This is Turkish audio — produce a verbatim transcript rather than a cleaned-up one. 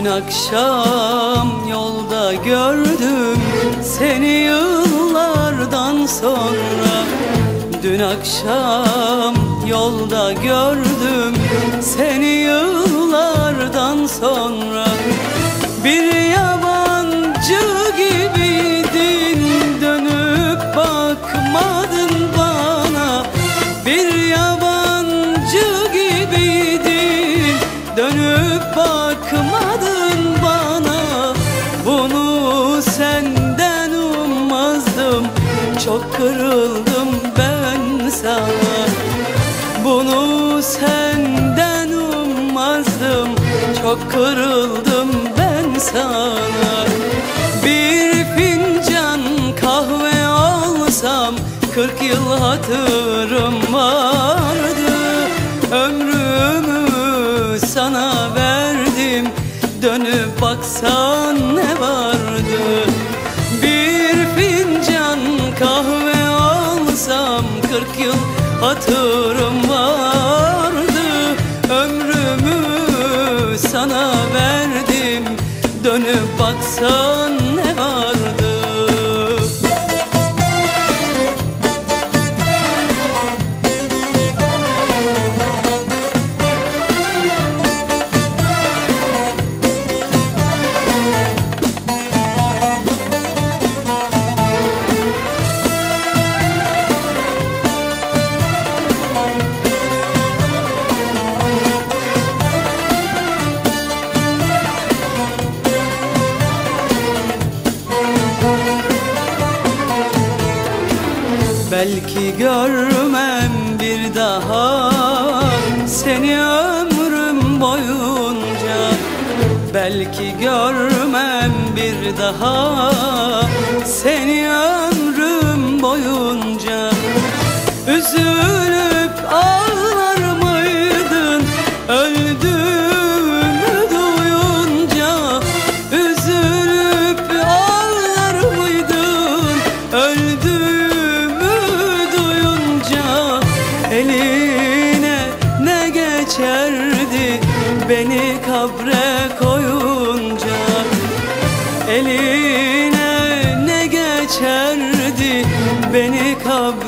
Dün akşam yolda gördüm seni yıllardan sonra. Dün akşam yolda gördüm seni yıllardan sonra. Bir yabancı gibiydin, dönüp bakmadın bana. Bir yabancı gibiydin, dönüp bakmadın bana. Bunu senden ummazdım, çok kırıldım ben sana. Bunu senden ummazdım, çok kırıldım ben sana. Bir fincan kahve alsam kırk yıl hatırım vardı. Ömrümü sana verdim, dönüp baksan ne vardı? Bir fincan kahve alsam kırk yıl hatırım vardı. Ömrümü sana verdim, dönüp baksan ne vardı? Belki görmem bir daha seni ömrüm boyunca. Belki görmem bir daha seni ömrüm boyunca. Üzülüp ağlar mıydın öldüğümü duyunca? Üzülüp ağlar mıydın öldüğümü duyunca? Eline ne geçerdi beni kabre koyunca? Eline ne geçerdi beni kabre